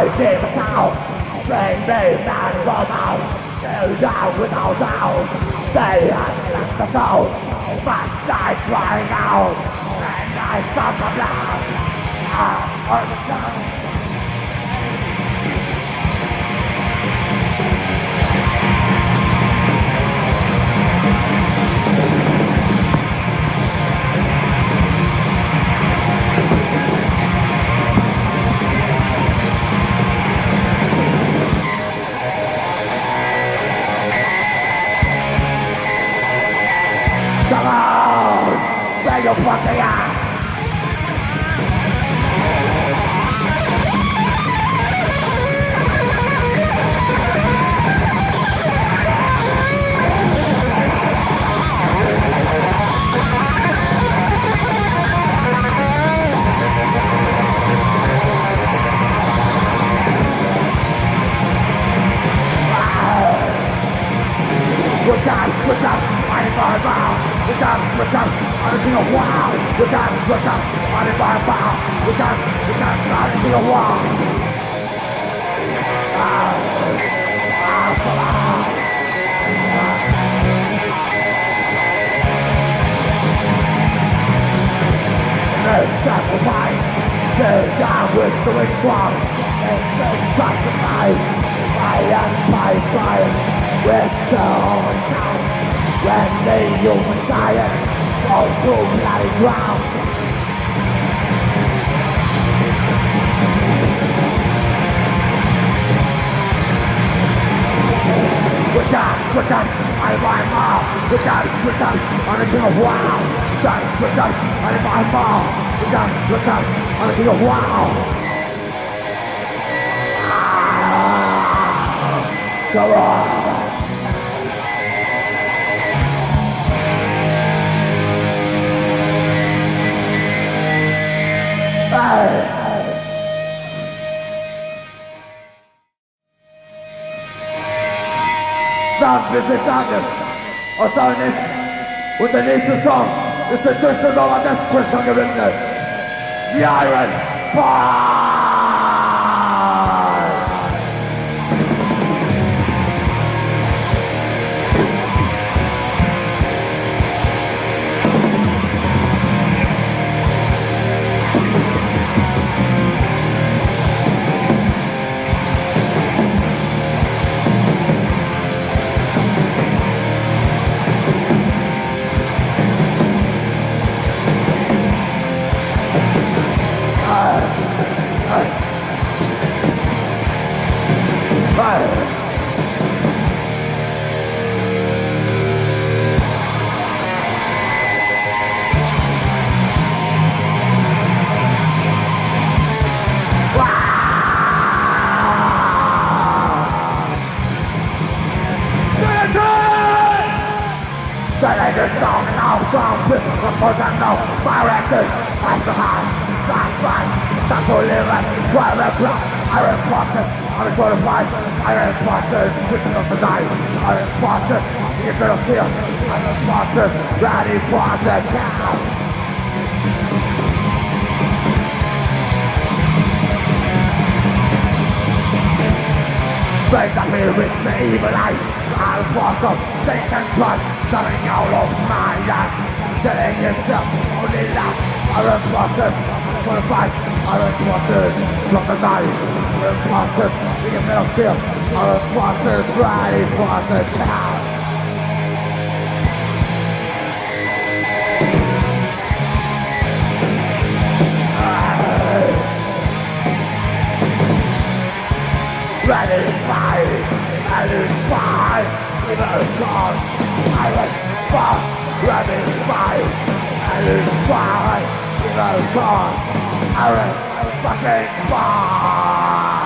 deep sound. Bring me man from out. Kneel down without doubt. They have left us out. Must die crying out. And I suffer blood. On the tongue. Come on! Bring your fucking ass! Look up, I fire bow. Look up, I'm into a wow. Look up, I fire bow. Look up, I'm into a wow. Come on. There's sacrifice. They're down with the rich strong. There's no justified. I am by fire. We're so down. When the human science fall to bloody drown. Look up, I buy more. Look up, on the king of wow. Look up, I buy more. Look up, on the king of wow. Come on. Visit Darkness aus Darkness und der nächste Song ist der Düsseldorfer Death Thrash angewidmet. The Iron Fire! Iron Crosses, I'm sort of fight. Iron Crosses, switching up the night. Iron Crosses, you're gonna feel. Iron Crosses, ready for the count. Break the fear with the evil eye. Iron Crosses, Satan's blood, coming out of my ass. Killing yourself, only last. Iron Crosses, for the fight. Iron Crosses, drop the knife. Iron Crosses, we can feel feel. Iron Crosses, ready for the count. Ready to fight, ready to fight. Evil cause, Iron Cross. Ready to fight, ready to fight. Evil cause, Iron fucking Cross.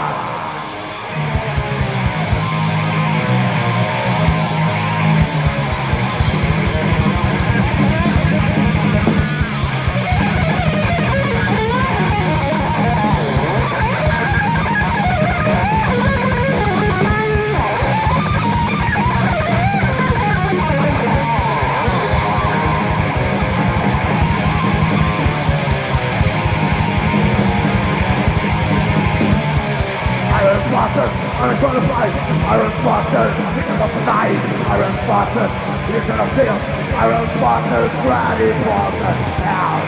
Iron Forces, victims of tonight. Iron Forces, legion of steel. Iron Forces, ready for the hell.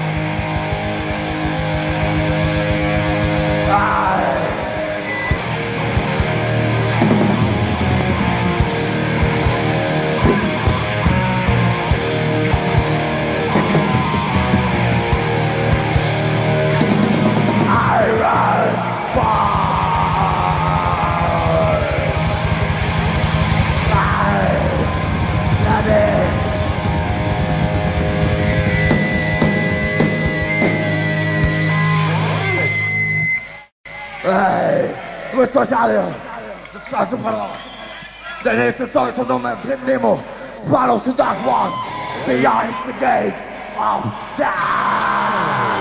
Dove sto Charlie? Sto parlando. Denise storie sul nome Nemo. Sparo su Dark One. Behind the gates of death.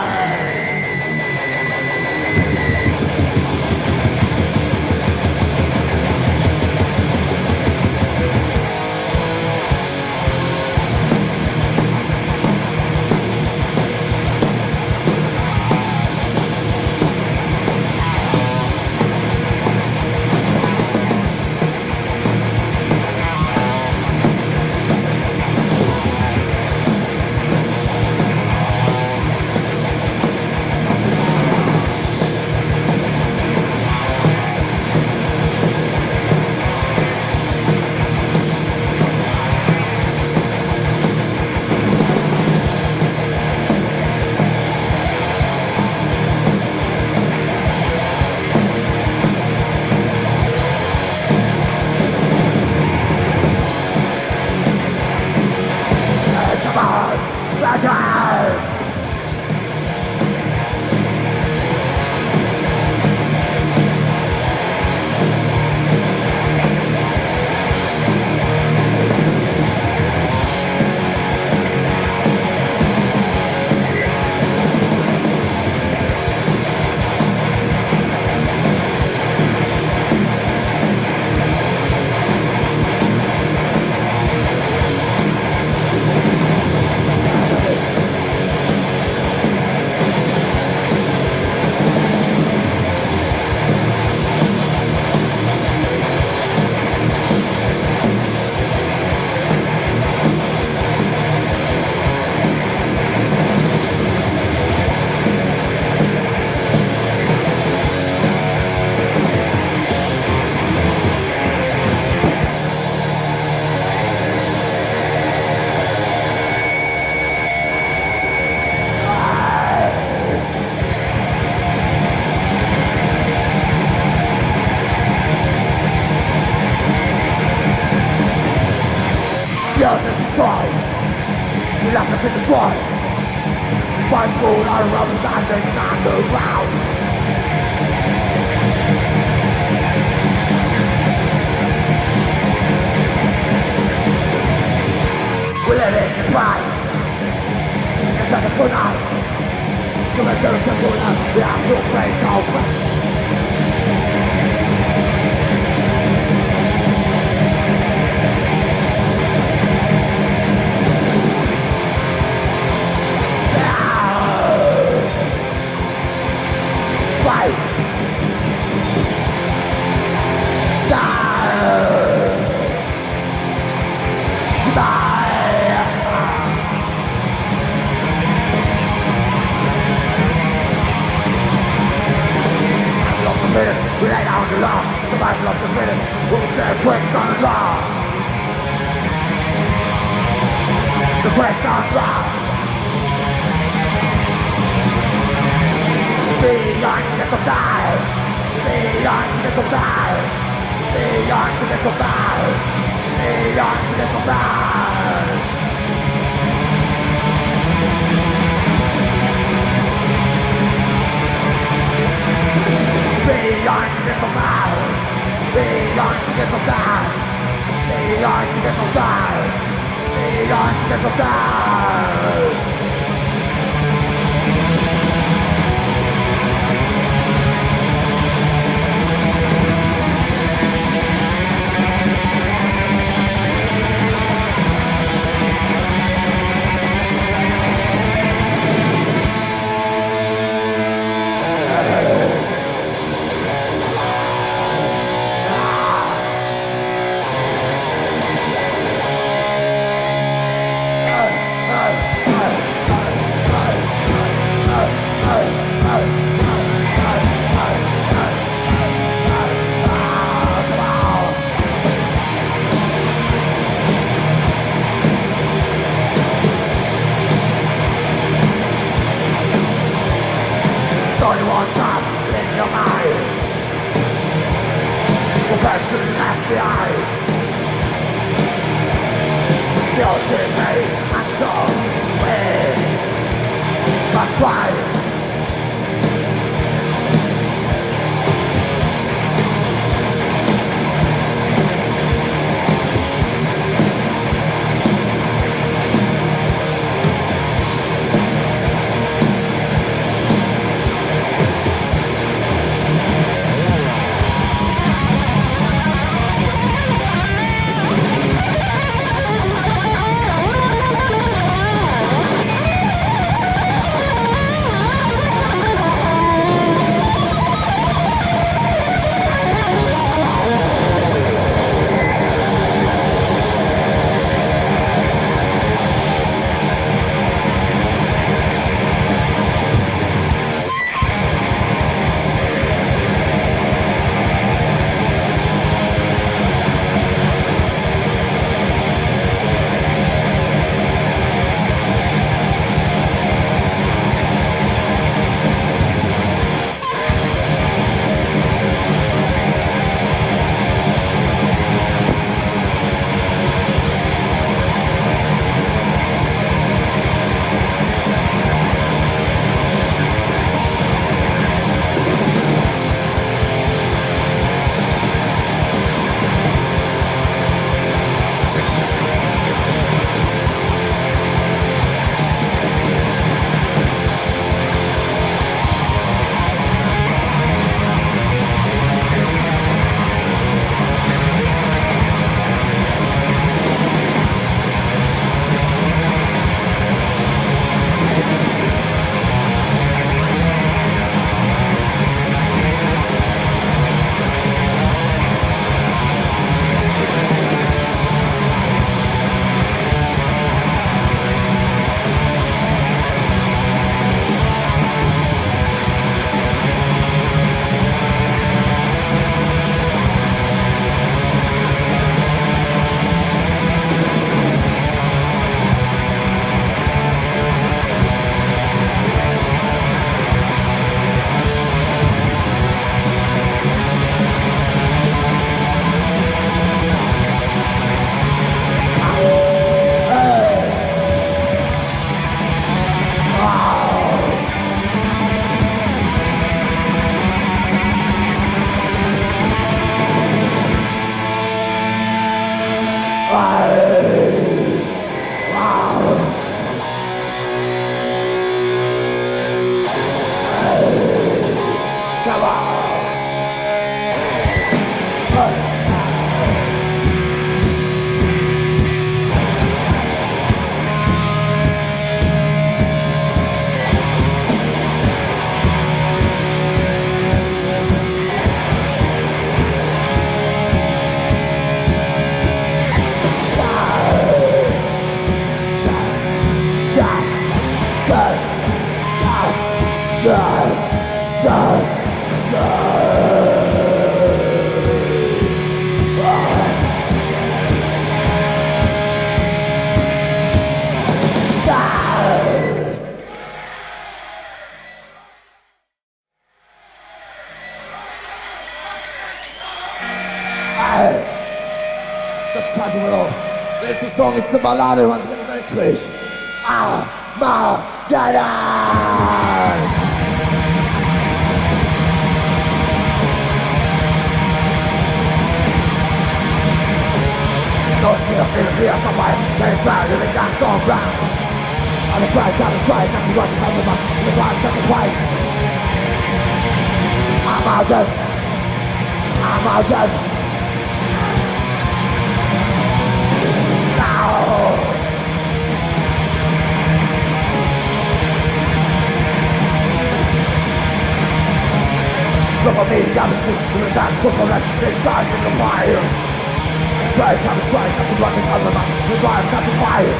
and so we must fight. Nächste Song ist eine Ballade über den Dritten Weltkrieg. Armageddon! Don't feel fear for my face round in the gas on ground. I'm a fight, that's what you come about. The fight, I'm a fight. I'm out dead. Look at me, coming through the dark, so from that inside in the fire. Try, coming, nothing running under my, the fire, set the fire.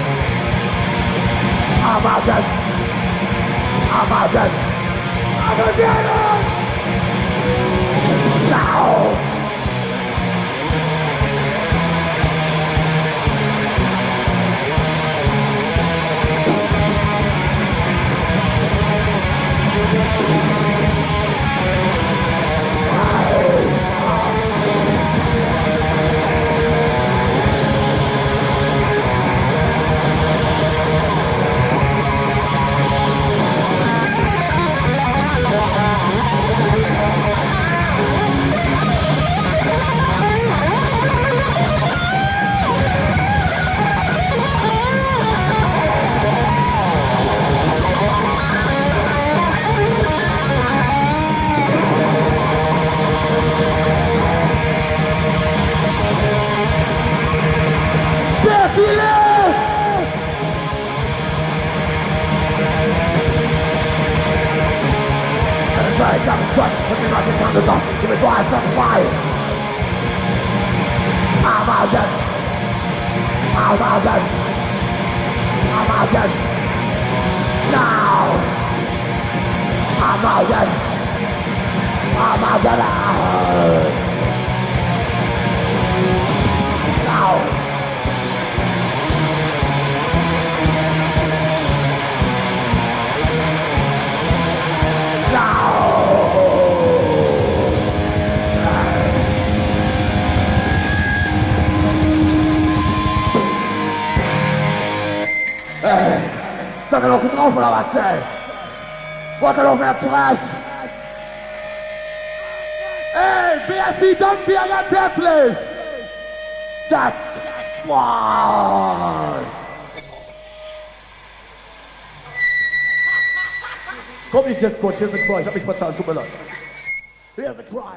I'm out dead. I'm a dead. Now. But if you not the time to go, give me fire, set fire. I'm out dead. I'm out dead. I'm out dead. Now. I'm out dead. I'm out dead. Now. Seid ihr noch gut drauf oder was, ey? Wollt ihr noch mehr Trash? Ey, BSC, danke dir ganz herzlich! Das war's! Komm nicht jetzt kurz, hier ist ein Cry, ich hab mich vertan, tut mir leid. Hier ist ein Cry.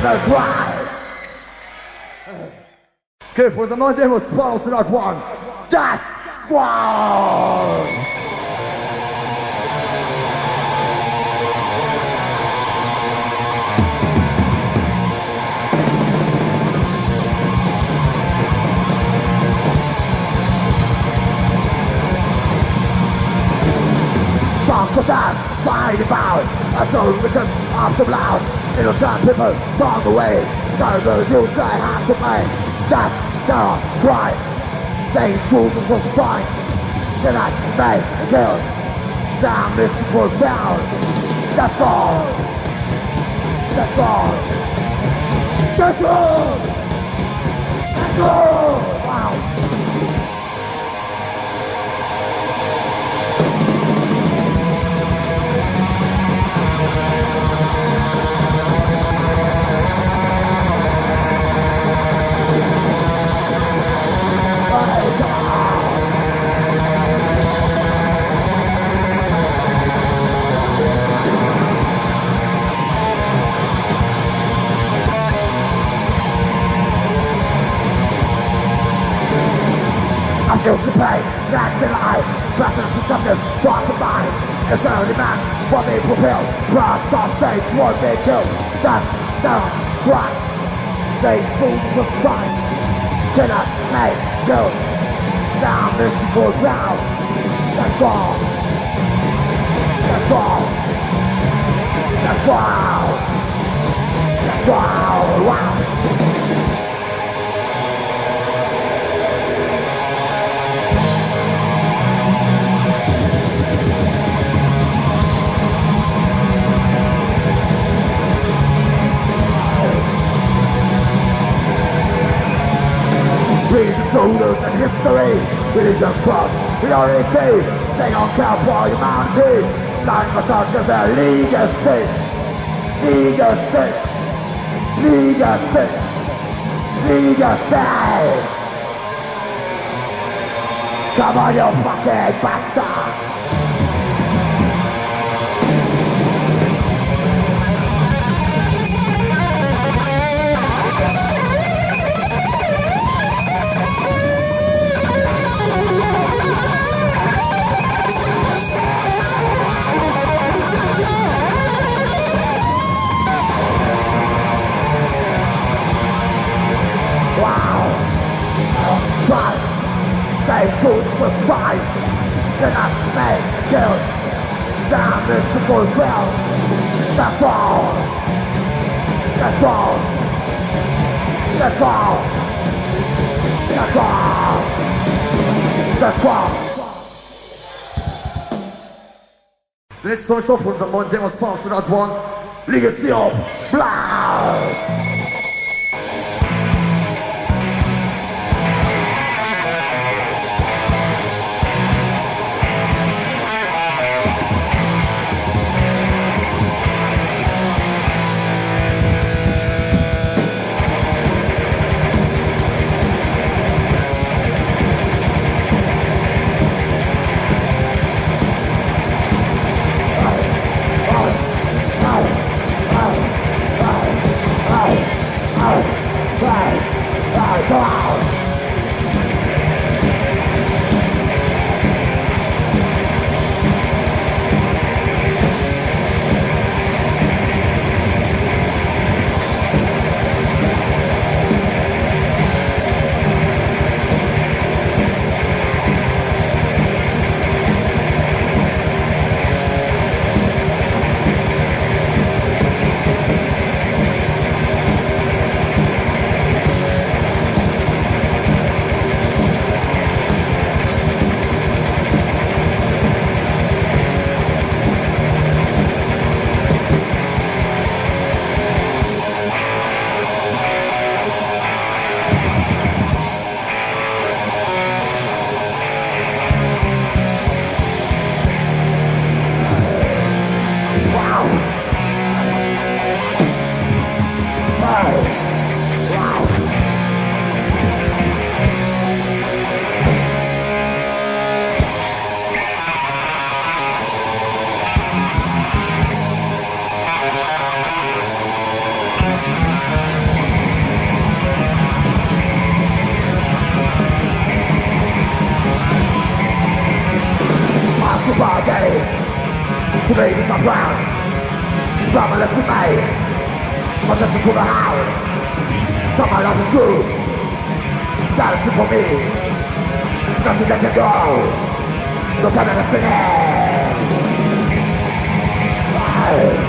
the cry. Okay, for the neuen Demos, Spawn to that one. Death Squad! For that, find about a soul because of the blood. Innocent people from the way. Terrible news I have to make. That's terror, crime. They choose to fight. Cannot make a kill. Damn mission fulfilled. That's all. That's all. That's all. That's all. Wow. I feel the pain, that's the lie. Practice is something, cross the mind. It's only man, what they fulfill. Cross off stage, what they kill. That's the crime. They choose to fight. Cannot make do. Now mission goes down. That's all. That's all. That's all. That's all. Wow. Read the shoulders and history. Religion cross, we are a faith. They don't care for humanity. Lying for such as their legacy. Legacy. Legacy. Legacy. Come on, you fucking bastard. They choose to fight, cannot make kill. Damn mission fulfilled. That's all. That's all. That's all. That's all. That's all. The nächste Song ist auch von unserem neuen Demos, Spawn to that one. Legacy of Blood. Oh. day. Today is not round. Drama left to me. But listen to the house. Some my life is true. Gotta see for me. Nothing that can go. No time to finish.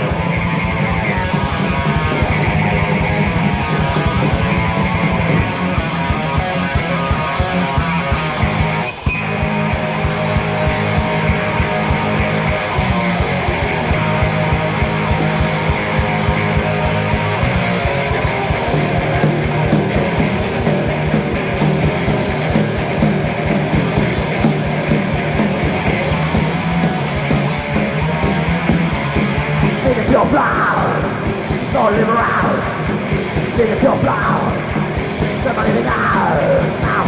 Your blood, don't live around. Dig it your blood, somebody dig out. Now.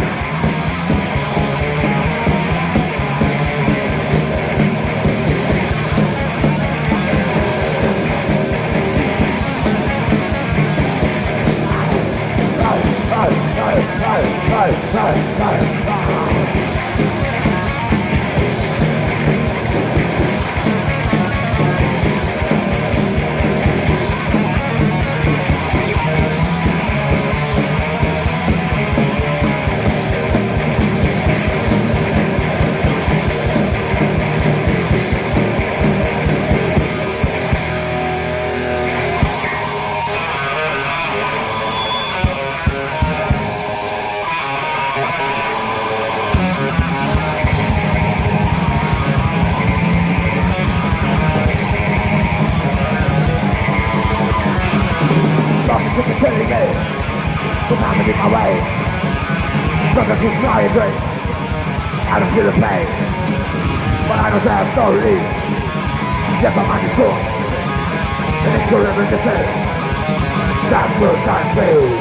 Took a killing me, but I'm in my way. Nothing to smile great. I don't feel the pain, but I know that story. Yes, I'm on the shore, and it's your living defense. That's where time fails.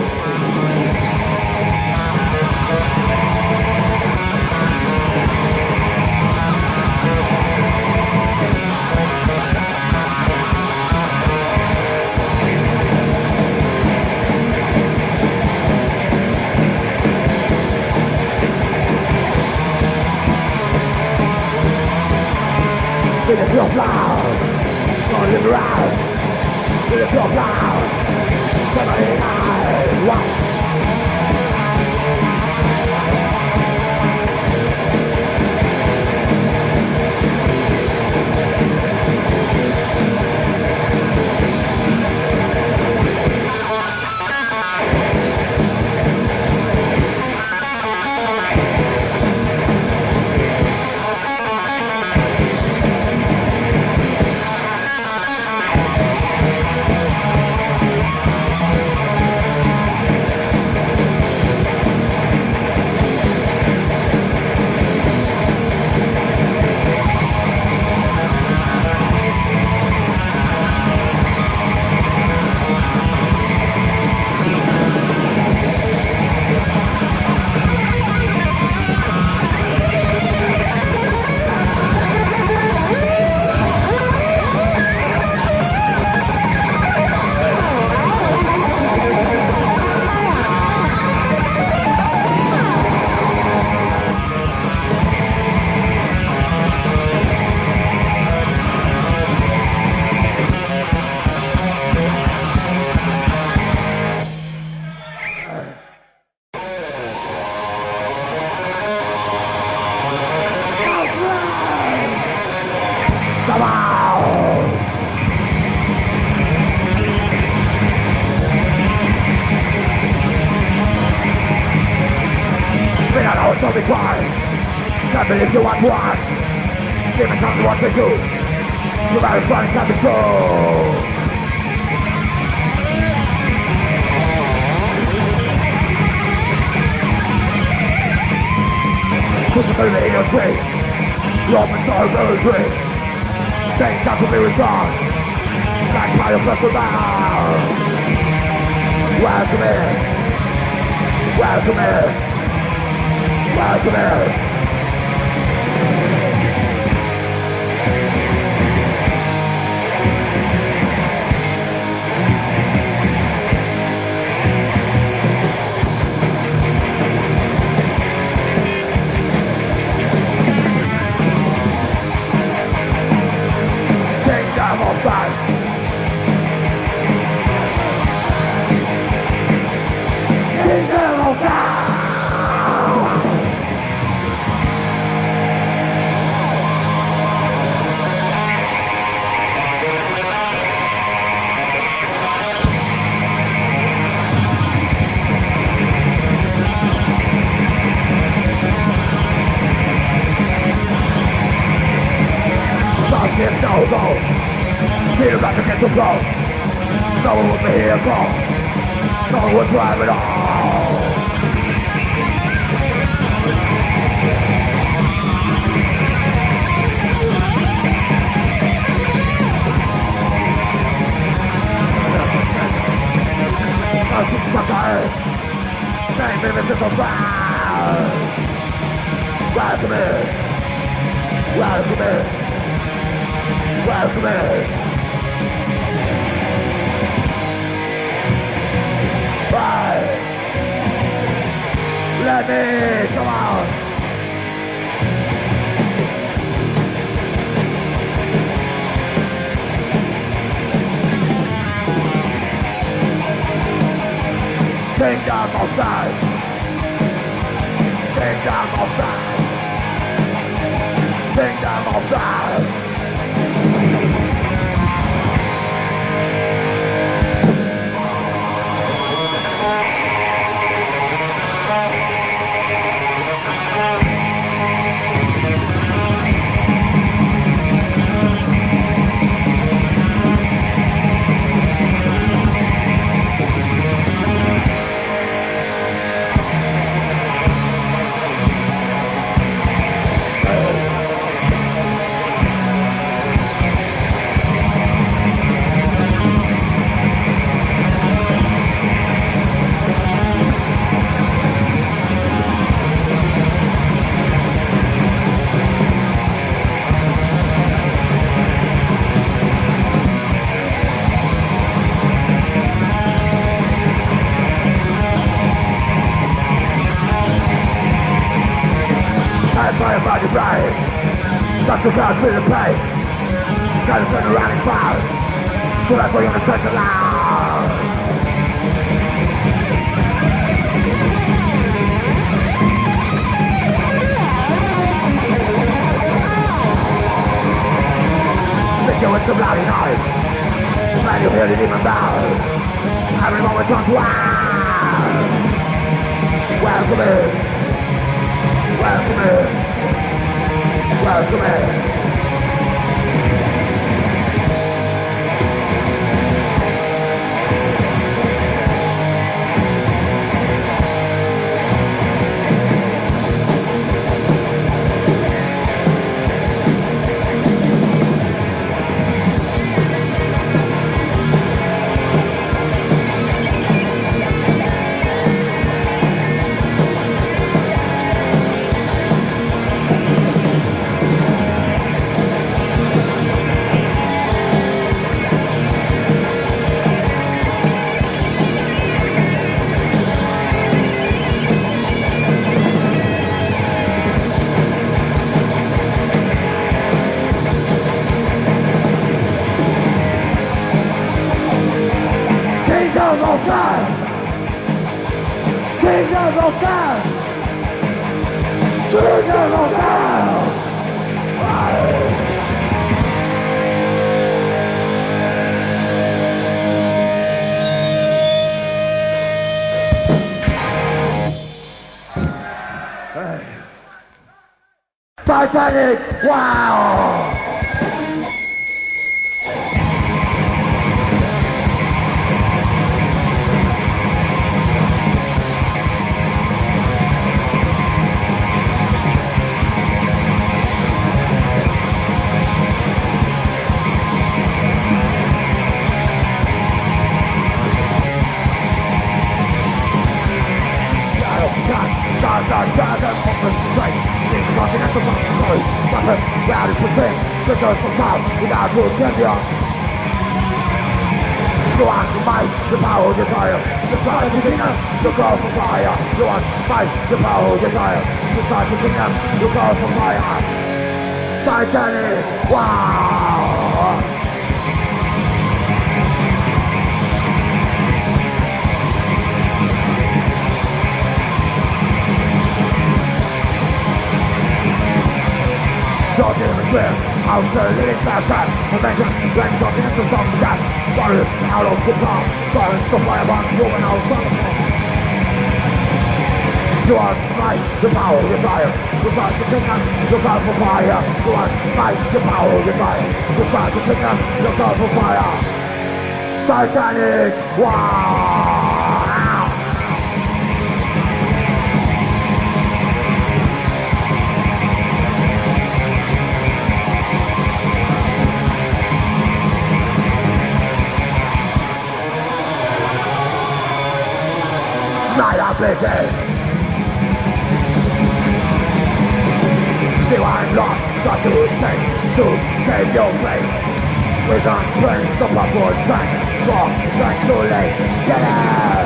It's your flower, don't live around. It's your flower, somebody died. Wow. Come on! We don't know until we try. Can't believe you want one. Give it time to what to do. You better find some control. Crucify me in your tree. Romans are military. Things have to be returned. Back by your flesh bound. Welcome in. Welcome in. Welcome in. It's no go. Feel back against the flow. No one would be here for. No one would drive it all. Sucker, same business is a foul. Welcome in, welcome in, welcome in. Right, let me, come on. Take down my side. Take down my side. Take down my side. Everybody right. That's the crowd feeling pain. Gotta turn around and fire. So that's why you're gonna turn it loud. Think you with some loud noise. Man, you hear the demon bow. Every moment turns wild. Welcome in. Welcome in. Welcome in. Kingdom of God! Kingdom of God! Titanic! Wow! God's dragon open sight. These continental story. Weapons, where is percent. Treasures from clouds without root champion. You want to fight the power of desire. Decide to kingdom, you go for fire. You want to fight the power of desire. Decide to kingdom, you go for fire. Titanic, wow! Don't give a clear, out of the living fashion. Prevention, when talking into some death. Violence out of control. Violence to fire bombs moving out of the You want might, your power, your fire. You start to take up, look out for fire. You want might, your power, your fire. You start to take up, look out for fire. Titanic! Wow! Night of blizzard. Divine law, try to save your faith. Vision brings the purple train. Walk, train too late. Get out!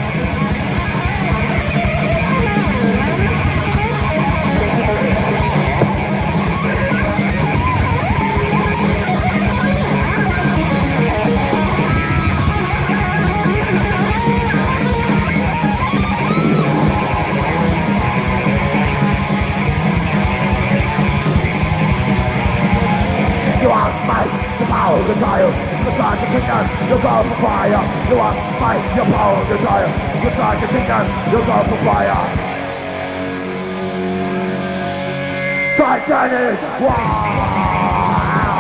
You want might, the power, the desire. The sign to kingdom, you go for fire. You want might, your power, the desire. The sign to kingdom, you go for fire. Titanic! Wow!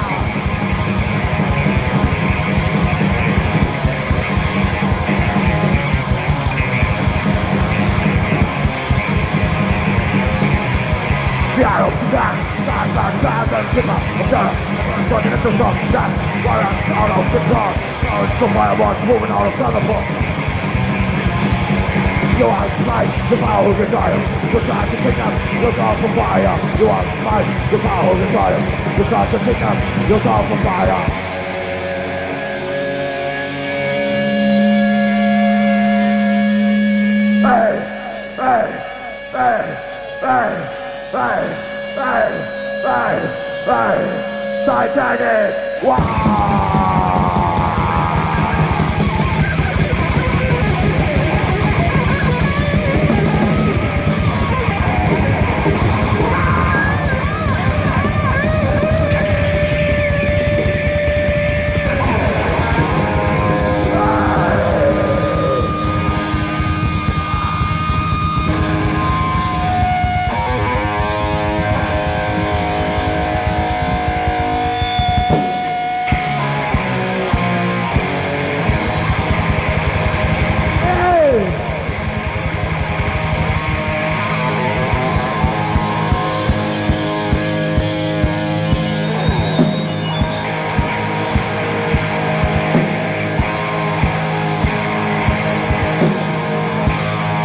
The arrow to back. Talking into some that while I'm out of control. The fireworks moving out of Thunderbolt. You are might, the power of desire. You start to kick up, you go for fire. You are might, the power of desire. You start to kick up, you go for fire. Hey, hey, hey, hey, hey, hey. Hey, hey, Titanic! Wow!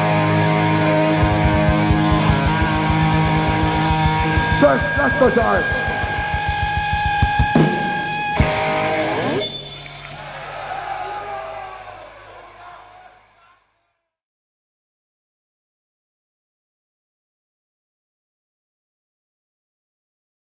Just, that's so sorry.